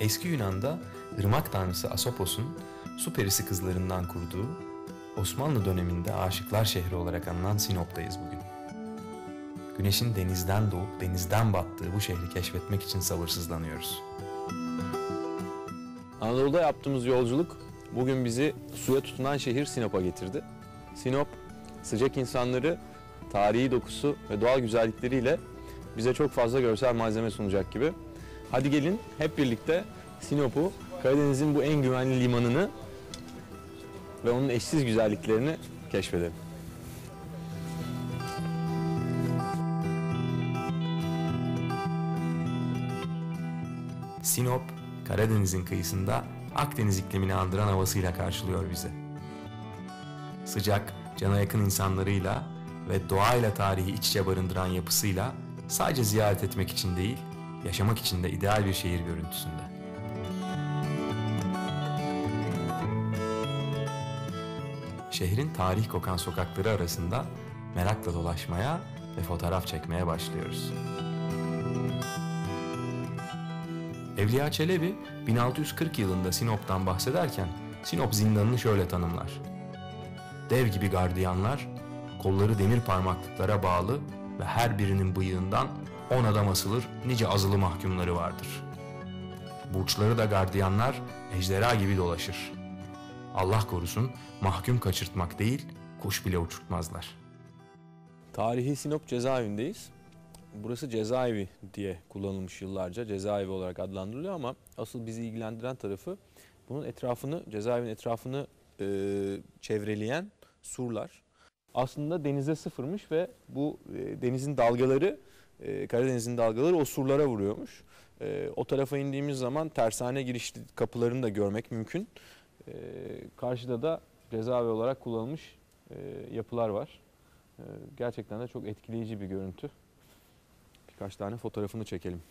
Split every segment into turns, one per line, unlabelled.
Eski Yunan'da ırmak tanrısı Asopos'un su perisi kızlarından kurduğu, Osmanlı döneminde aşıklar şehri olarak anılan Sinop'tayız bugün. Güneşin denizden doğup denizden battığı bu şehri keşfetmek için sabırsızlanıyoruz.
Anadolu'da yaptığımız yolculuk bugün bizi suya tutunan şehir Sinop'a getirdi. Sinop, sıcak insanları, tarihi dokusu ve doğal güzellikleriyle bize çok fazla görsel malzeme sunacak gibi. Hadi gelin hep birlikte Sinop'u, Karadeniz'in bu en güvenli limanını ve onun eşsiz güzelliklerini keşfedelim.
Sinop, Karadeniz'in kıyısında Akdeniz iklimini andıran havasıyla karşılıyor bizi. Sıcak, cana yakın insanlarıyla ve doğayla tarihi iç içe barındıran yapısıyla sadece ziyaret etmek için değil, yaşamak için de ideal bir şehir görüntüsünde. Şehrin tarih kokan sokakları arasında merakla dolaşmaya ve fotoğraf çekmeye başlıyoruz. Evliya Çelebi 1640 yılında Sinop'tan bahsederken Sinop zindanını şöyle tanımlar. Dev gibi gardiyanlar, kolları demir parmaklıklara bağlı ve her birinin bıyığından 10 adam asılır nice azılı mahkumları vardır. Burçları da gardiyanlar ejderha gibi dolaşır. Allah korusun mahkum kaçırtmak değil, kuş bile uçurtmazlar.
Tarihi Sinop cezaevindeyiz. Burası cezaevi diye kullanılmış yıllarca, cezaevi olarak adlandırılıyor ama asıl bizi ilgilendiren tarafı bunun etrafını, cezaevinin etrafını çevreleyen surlar. Aslında denize sıfırmış ve bu denizin dalgaları, Karadeniz'in dalgaları o surlara vuruyormuş. O tarafa indiğimiz zaman tersane giriş kapılarını da görmek mümkün. Karşıda da cezaevi olarak kullanılmış yapılar var. Gerçekten de çok etkileyici bir görüntü. Birkaç tane fotoğrafını çekelim.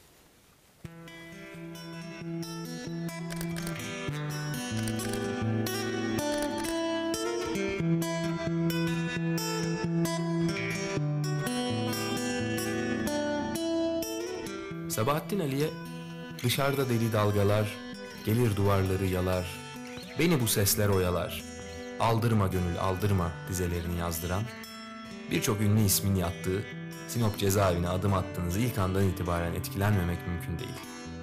Sabahattin Ali'ye dışarıda deli dalgalar, gelir duvarları yalar, beni bu sesler oyalar, aldırma gönül aldırma dizelerini yazdıran, birçok ünlü ismin yattığı Sinop cezaevine adım attığınız ilk andan itibaren etkilenmemek mümkün değil.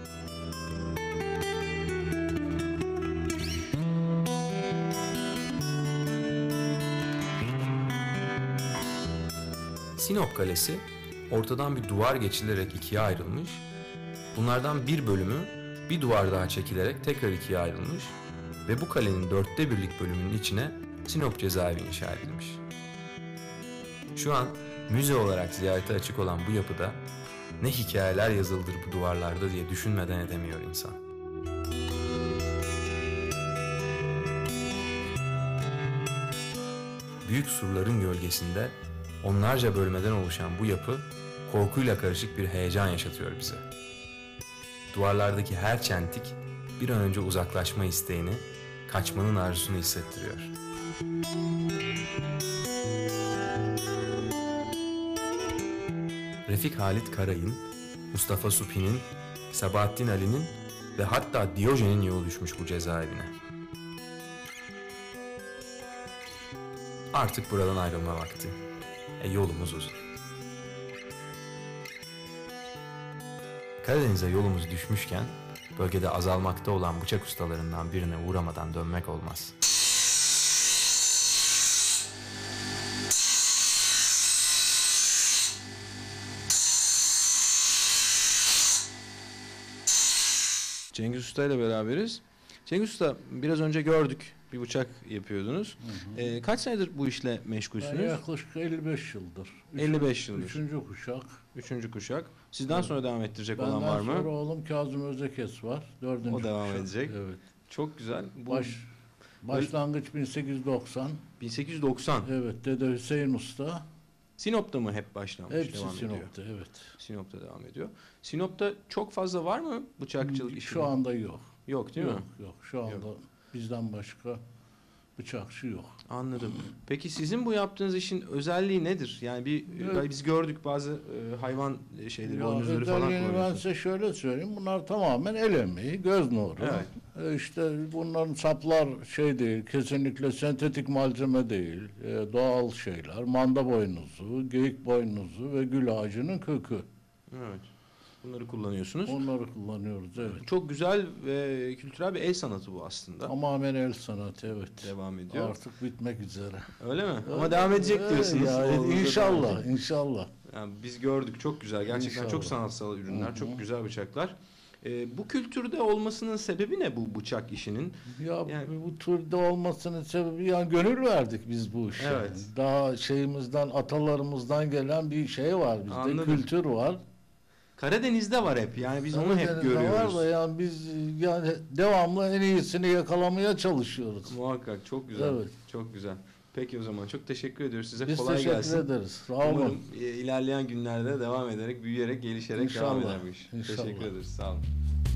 Sinop Kalesi ortadan bir duvar geçilerek ikiye ayrılmış, bunlardan bir bölümü bir duvar daha çekilerek tekrar ikiye ayrılmış ve bu kalenin 1/4 bölümünün içine Sinop cezaevi inşa edilmiş. Şu an müze olarak ziyarete açık olan bu yapıda ne hikayeler yazıldır bu duvarlarda diye düşünmeden edemiyor insan. Büyük surların gölgesinde onlarca bölmeden oluşan bu yapı korkuyla karışık bir heyecan yaşatıyor bize. Duvarlardaki her çentik bir an önce uzaklaşma isteğini, kaçmanın arzusunu hissettiriyor. Refik Halit Karay'ın, Mustafa Suphi'nin, Sabahattin Ali'nin ve hatta Diyojen'in yolu düşmüş bu cezaevine. Artık buradan ayrılma vakti. Yolumuz uzun. Karadeniz'e yolumuz düşmüşken bölgede azalmakta olan bıçak ustalarından birine uğramadan dönmek olmaz.
Cengiz Usta ile beraberiz. Cengiz Usta, biraz önce gördük, bir bıçak yapıyordunuz. Kaç senedir bu işle meşgulsünüz?
Yaklaşık 55 yıldır.
55 yıldır.
Üçüncü kuşak.
Üçüncü kuşak. Sizden sonra devam ettirecek olan var mı?
Benden sonra oğlum Kazım Özekes var. Dördüncü
O devam
kuşak.
edecek.
Evet.
Çok güzel.
Başlangıç 1890.
1890.
Evet, Dede Hüseyin Usta.
Sinop'ta mı hep başlamış,
Hepsi
devam ediyor?
Sinop'ta, evet.
Sinop'ta devam ediyor. Sinop'ta çok fazla var mı bıçakçılık işi?
Şu anda yok.
Yok değil mi?
Yok. Şu anda bizden başka Bıçakçı yok.
Anladım. Peki sizin bu yaptığınız işin özelliği nedir? Yani
Evet.
biz gördük bazı hayvan şeyleri,
Ya
boynuzları falan
özelliğini ben
kullanıyorsunuz.
size şöyle söyleyeyim. Bunlar tamamen el emeği, göz nuru.
Evet.
İşte bunların saplar şey değil, kesinlikle sentetik malzeme değil. Doğal şeyler. Manda boynuzu, geyik boynuzu ve gül ağacının kökü.
Evet. Bunları kullanıyorsunuz.
Onları kullanıyoruz, evet.
Çok güzel ve kültürel bir el sanatı bu aslında.
Tamamen el sanatı, evet.
Devam ediyor.
Artık bitmek üzere.
Öyle mi? Ama devam edecek diyorsunuz.
Ya,
Olduğunuzda devam
inşallah,
edecek.
inşallah.
Yani biz gördük, çok güzel. Gerçekten
İnşallah.
çok sanatsal ürünler,
Hı hı.
çok güzel bıçaklar. Bu kültürde olmasının sebebi ne bu bıçak işinin?
Ya
Yani-
bu türde olmasının sebebi, yani gönül verdik biz bu işe.
Evet.
Daha şeyimizden, atalarımızdan gelen bir şey var bizde,
Anladım.
kültür var.
Karadeniz'de var hep. Yani biz onu hep
Karadeniz'de
görüyoruz.
var da yani biz yani devamlı en iyisini yakalamaya çalışıyoruz.
Muhakkak çok güzel.
Evet.
Çok güzel. Peki o zaman çok teşekkür ediyoruz size.
Biz
Kolay
teşekkür
gelsin.
ederiz. Sağ olun.
Umarım ilerleyen günlerde devam ederek, büyüyerek, gelişerek devam
İnşallah,
eder bu iş.
inşallah.
Teşekkür ederiz. Sağ olun.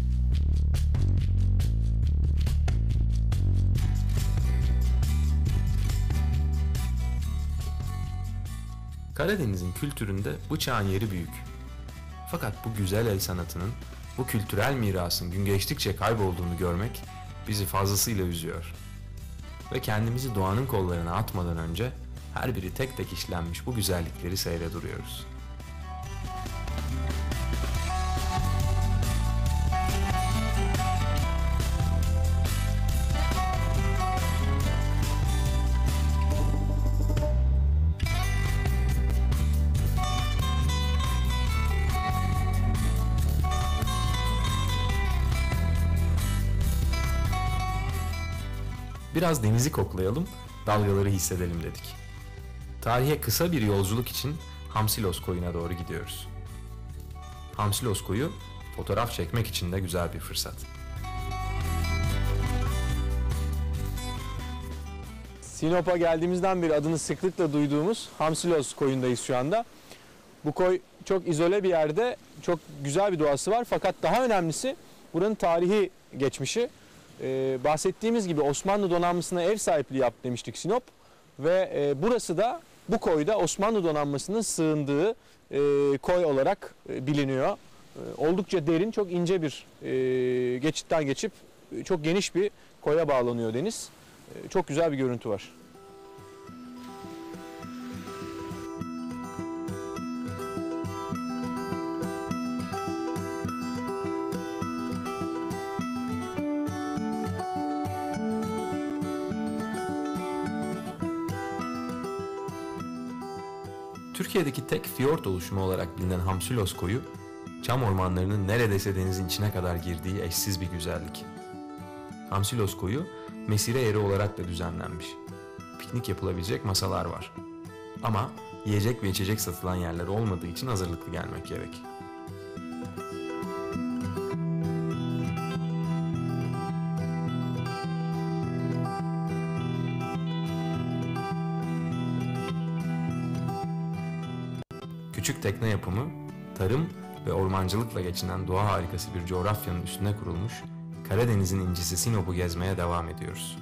Karadeniz'in kültüründe bıçağın yeri büyük. Fakat bu güzel el sanatının, bu kültürel mirasın gün geçtikçe kaybolduğunu görmek bizi fazlasıyla üzüyor. Ve kendimizi doğanın kollarına atmadan önce her biri tek tek işlenmiş bu güzellikleri seyre duruyoruz. Biraz denizi koklayalım, dalgaları hissedelim dedik. Tarihe kısa bir yolculuk için Hamsilos Koyu'na doğru gidiyoruz. Hamsilos Koyu, fotoğraf çekmek için de güzel bir fırsat.
Sinop'a geldiğimizden beri adını sıklıkla duyduğumuz Hamsilos Koyu'ndayız şu anda. Bu koy çok izole bir yerde, çok güzel bir doğası var. Fakat daha önemlisi buranın tarihi geçmişi. Bahsettiğimiz gibi Osmanlı donanmasına ev sahipliği yaptı demiştik Sinop. Ve burası da bu koyda Osmanlı donanmasının sığındığı koy olarak biliniyor. Oldukça derin, çok ince bir geçitten geçip çok geniş bir koya bağlanıyor deniz. Çok güzel bir görüntü var.
Türkiye'deki tek fiyort oluşumu olarak bilinen Hamsilos Koyu, çam ormanlarının neredeyse denizin içine kadar girdiği eşsiz bir güzellik. Hamsilos Koyu, mesire yeri olarak da düzenlenmiş. Piknik yapılabilecek masalar var. Ama yiyecek ve içecek satılan yerler olmadığı için hazırlıklı gelmek gerek. Küçük tekne yapımı, tarım ve ormancılıkla geçinen doğa harikası bir coğrafyanın üstüne kurulmuş Karadeniz'in incisi Sinop'u gezmeye devam ediyoruz.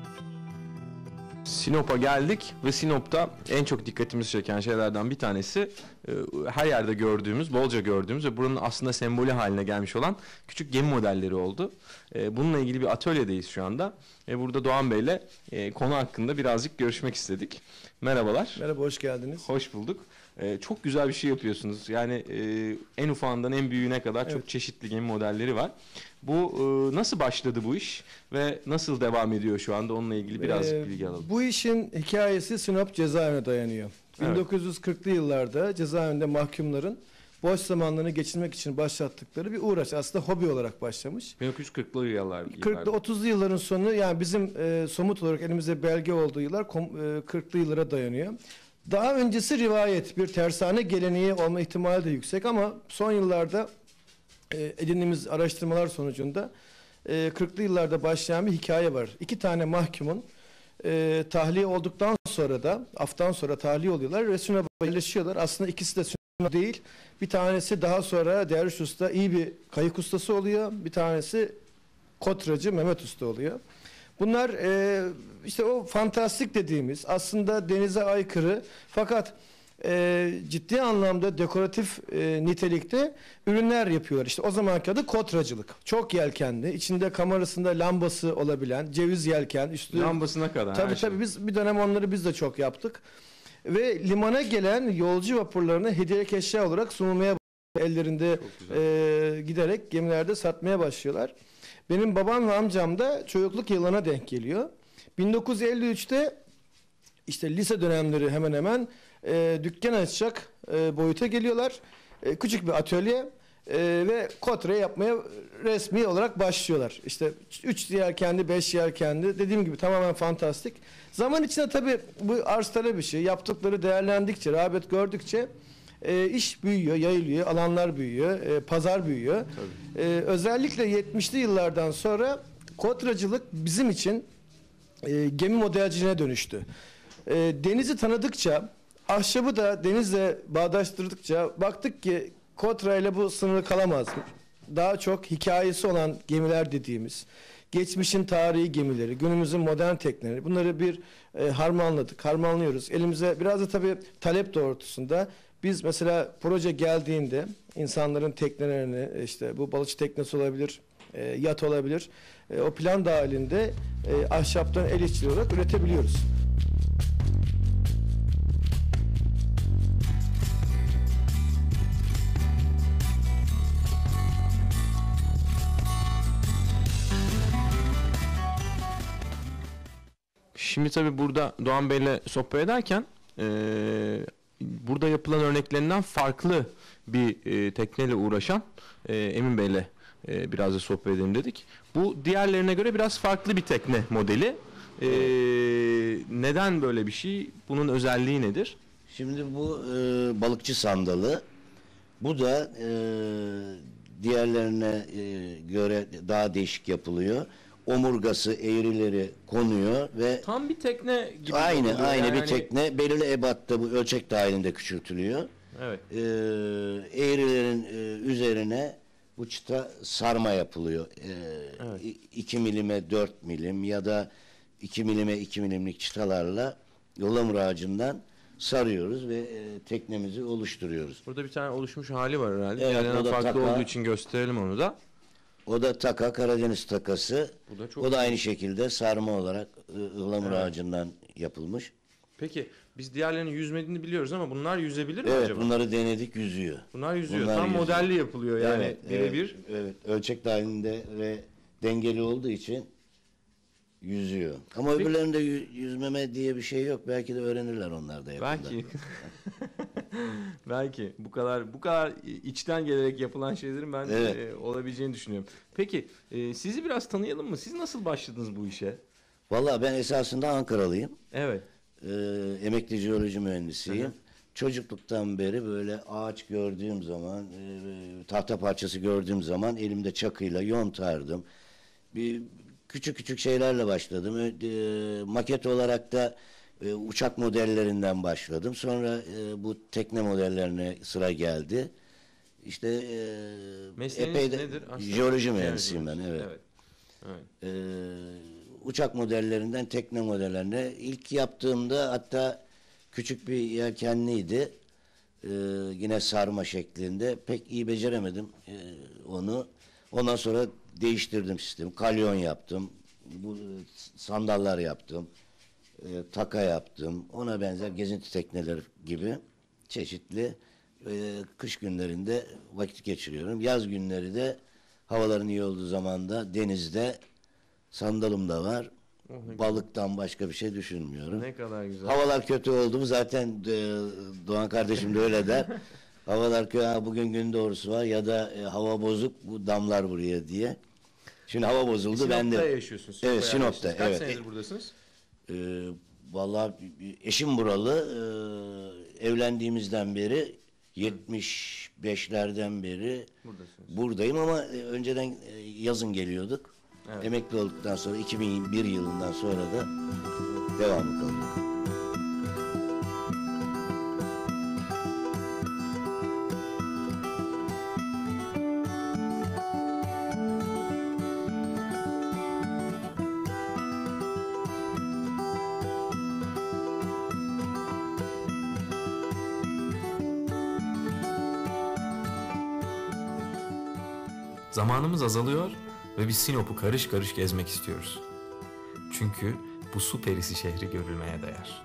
Sinop'a geldik ve Sinop'ta en çok dikkatimizi çeken şeylerden bir tanesi her yerde gördüğümüz, bolca gördüğümüz ve buranın aslında sembolü haline gelmiş olan küçük gemi modelleri oldu. Bununla ilgili bir atölyedeyiz şu anda. Burada Doğan Bey'le konu hakkında birazcık görüşmek istedik. Merhabalar.
Merhaba, hoş geldiniz.
Hoş bulduk. Çok güzel bir şey yapıyorsunuz. Yani en ufağından en büyüğüne kadar çok çeşitli gemi modelleri var. Bu nasıl başladı bu iş ve nasıl devam ediyor şu anda, onunla ilgili birazcık bilgi alalım.
Bu işin hikayesi Sinop cezaevine dayanıyor.
Evet.
1940'lı yıllarda cezaevinde mahkumların boş zamanlarını geçirmek için başlattıkları bir uğraş. Aslında hobi olarak başlamış.
1940'lı yıllar.
40'lı 30'lu yılların sonu, yani bizim somut olarak elimizde belge olduğu yıllar 40'lı yıllara dayanıyor. Daha öncesi rivayet, bir tersane geleneği olma ihtimali de yüksek ama son yıllarda edindiğimiz araştırmalar sonucunda 40'lı yıllarda başlayan bir hikaye var. 2 tane mahkumun tahliye olduktan sonra da aftan sonra tahliye oluyorlar ve Sinop'a yerleşiyorlar. Aslında ikisi de Sinop değil. Bir tanesi daha sonra Derviş Usta iyi bir kayık ustası oluyor. Bir tanesi kotracı Mehmet Usta oluyor. Bunlar işte o fantastik dediğimiz, aslında denize aykırı fakat ciddi anlamda dekoratif nitelikte ürünler yapıyorlar. İşte o zamanki adı kotracılık. Çok yelkenli, içinde kamerasında lambası olabilen, ceviz yelken, üstü
Lambasına kadar.
tabii
her şey.
tabii biz bir dönem onları biz de çok yaptık. Ve limana gelen yolcu vapurlarına hediyelik eşya olarak sunulmaya ellerinde giderek gemilerde satmaya başlıyorlar. Benim babam ve amcam da çocukluk yıllarına denk geliyor. 1953'te işte lise dönemleri hemen hemen dükkan açacak boyuta geliyorlar. Küçük bir atölye ve kotre yapmaya resmi olarak başlıyorlar. İşte 3 yelkenli, 5 yelkenli, dediğim gibi tamamen fantastik. Zaman içinde tabii bu arz talep bir şey. Yaptıkları değerlendikçe, rağbet gördükçe iş büyüyor, yayılıyor, alanlar büyüyor, pazar büyüyor. Özellikle 70'li yıllardan sonra kotracılık bizim için gemi modelciliğine dönüştü. Denizi tanıdıkça, ahşabı da denizle bağdaştırdıkça baktık ki kotra ile bu sınırı kalamaz. Daha çok hikayesi olan gemiler dediğimiz, geçmişin tarihi gemileri, günümüzün modern tekneleri, bunları bir harmanlıyoruz. Elimize biraz da tabii talep doğrultusunda biz mesela proje geldiğinde insanların teknelerini, işte bu balıkçı teknesi olabilir, yat olabilir, o plan dahilinde ahşaptan el işçiliği olarak üretebiliyoruz.
Şimdi tabii burada Doğan Bey'le sohbet ederken burada yapılan örneklerinden farklı bir tekneyle uğraşan Emin Bey'le biraz da sohbet edelim dedik. Bu diğerlerine göre biraz farklı bir tekne modeli. Neden böyle bir şey? Bunun özelliği nedir?
Şimdi bu balıkçı sandalı. Bu da diğerlerine göre daha değişik yapılıyor. Omurgası, eğrileri konuyor ve
Tam bir tekne gibi.
aynı
oluyor. Yani
bir tekne belirli ebatta bu ölçek dahilinde küçültülüyor.
Evet.
Eğrilerin üzerine bu çıta sarma yapılıyor.
Evet.
2 milime 4 milim ya da 2 milime 2 milimlik çıtalarla ıhlamur ağacından sarıyoruz ve teknemizi oluşturuyoruz.
Burada bir tane oluşmuş hali var herhalde.
Evet,
Diğerlerinden
o da
farklı
taka.
olduğu için gösterelim onu da.
O da taka, Karadeniz takası.
Bu da çok
O da aynı şekilde sarma olarak ıhlamur
Evet.
ağacından yapılmış.
Peki biz diğerlerinin yüzmediğini biliyoruz ama bunlar yüzebilir mi
Evet,
acaba?
bunları denedik, yüzüyor.
Bunlar yüzüyor.
bunlar
Tam
yüzüyor.
modelli yapılıyor yani
Evet,
birebir.
Evet, ölçek dahilinde ve dengeli olduğu için yüzüyor. Ama
Peki.
öbürlerinde yüzmeme diye bir şey yok. Belki de öğrenirler onlar da yakında.
Belki. Belki bu kadar içten gelerek yapılan şeylerin ben
Evet.
olabileceğini düşünüyorum. Peki sizi biraz tanıyalım mı? Siz nasıl başladınız bu işe?
Vallahi ben esasında Ankaralıyım.
Evet.
Emekli jeoloji mühendisiyim.
Hı hı.
Çocukluktan beri böyle ağaç gördüğüm zaman, tahta parçası gördüğüm zaman elimde çakıyla yontardım. Bir küçük küçük şeylerle başladım. Maket olarak da uçak modellerinden başladım. Sonra bu tekne modellerine sıra geldi. İşte
Mesleğiniz
epey de
nedir? Aslında
jeoloji mühendisiyim ben. Evet.
Evet. Evet.
Uçak modellerinden tekne modellerine ilk yaptığımda hatta küçük bir yelkenliydi. Yine sarma şeklinde. Pek iyi beceremedim onu. Ondan sonra değiştirdim sistemi. Kalyon yaptım. Bu sandallar yaptım. Taka yaptım. Ona benzer gezinti tekneleri gibi çeşitli kış günlerinde vakit geçiriyorum. Yaz günleri de havaların iyi olduğu zaman da denizde sandalım da var. Balıktan başka bir şey düşünmüyorum.
Ne kadar güzel.
Havalar kötü oldu mu zaten Doğan kardeşim de öyle der. Havalar kötü, bugün gün doğrusu var ya da hava bozuk, bu damlar buraya diye. Şimdi hava bozuldu, ben de.
Sinop'ta yaşıyorsunuz.
Evet,
Sinop'ta
Sinop'ta,
yerleştiniz. Kaç
evet.
senedir buradasınız?
Vallahi eşim buralı. Evlendiğimizden beri 75'lerden beri
Buradasınız.
buradayım ama önceden yazın geliyorduk.
Evet.
Emekli olduktan sonra 2001 yılından sonra da devamlı kaldık.
Zamanımız azalıyor ve biz Sinop'u karış karış gezmek istiyoruz. Çünkü bu su perisi şehri görülmeye değer.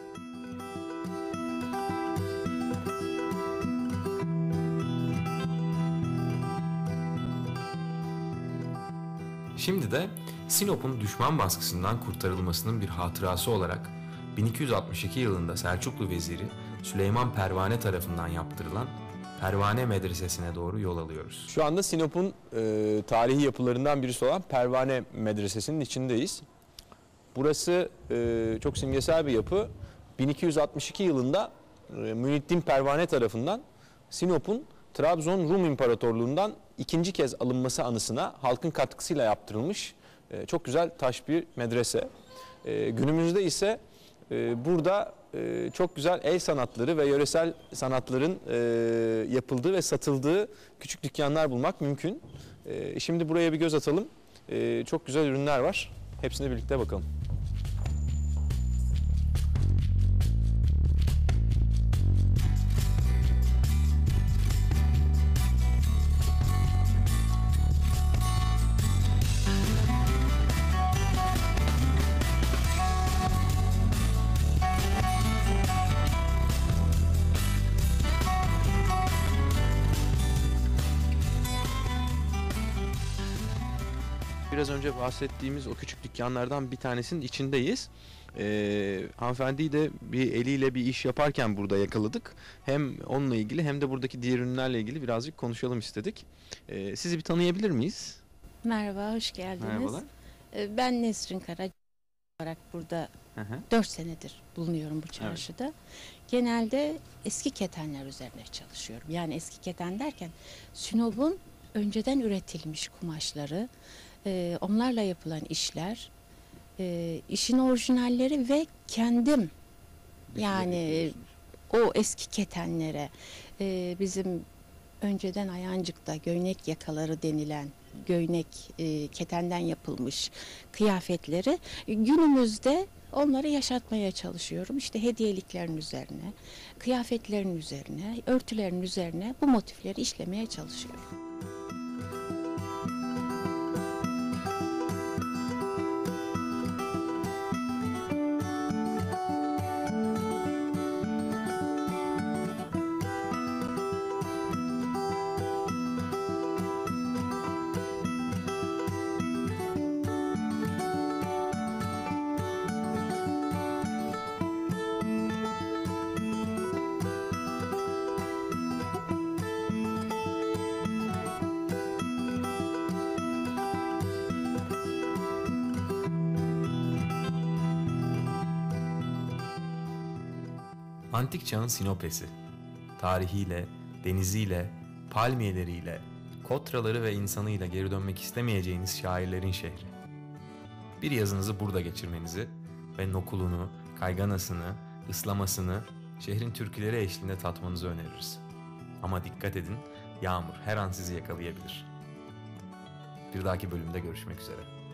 Şimdi de Sinop'un düşman baskısından kurtarılmasının bir hatırası olarak 1262 yılında Selçuklu veziri Süleyman Pervane tarafından yaptırılan Pervane Medresesi'ne doğru yol alıyoruz.
Şu anda Sinop'un tarihi yapılarından birisi olan Pervane Medresesi'nin içindeyiz. Burası çok simgesel bir yapı. 1262 yılında Muhyiddin Pervane tarafından Sinop'un Trabzon Rum İmparatorluğundan ikinci kez alınması anısına halkın katkısıyla yaptırılmış çok güzel taş bir medrese. Günümüzde ise burada çok güzel el sanatları ve yöresel sanatların yapıldığı ve satıldığı küçük dükkanlar bulmak mümkün. Şimdi buraya bir göz atalım. Çok güzel ürünler var. Hepsine birlikte bakalım. Biraz önce bahsettiğimiz o küçük dükkanlardan bir tanesinin içindeyiz. Hanımefendiyi de bir eliyle bir iş yaparken burada yakaladık. Hem onunla ilgili hem de buradaki diğer ürünlerle ilgili birazcık konuşalım istedik. Sizi bir tanıyabilir miyiz?
Merhaba, hoş geldiniz.
Merhabalar.
Ben Nesrin Kara olarak burada 4 senedir bulunuyorum bu çarşıda. Genelde eski ketenler üzerine çalışıyorum. Yani eski keten derken Sinop'un önceden üretilmiş kumaşları, onlarla yapılan işler, işin orijinalleri ve kendim yani o eski ketenlere bizim önceden Ayancık'ta göynek yakaları denilen göynek ketenden yapılmış kıyafetleri günümüzde onları yaşatmaya çalışıyorum. İşte hediyeliklerin üzerine, kıyafetlerin üzerine, örtülerin üzerine bu motifleri işlemeye çalışıyorum.
Antik çağın Sinop'esi, tarihiyle, deniziyle, palmiyeleriyle, kotraları ve insanıyla geri dönmek istemeyeceğiniz şairlerin şehri. Bir yazınızı burada geçirmenizi ve nokulunu, kayganasını, ıslamasını şehrin türküleri eşliğinde tatmanızı öneririz. Ama dikkat edin, yağmur her an sizi yakalayabilir. Bir dahaki bölümde görüşmek üzere.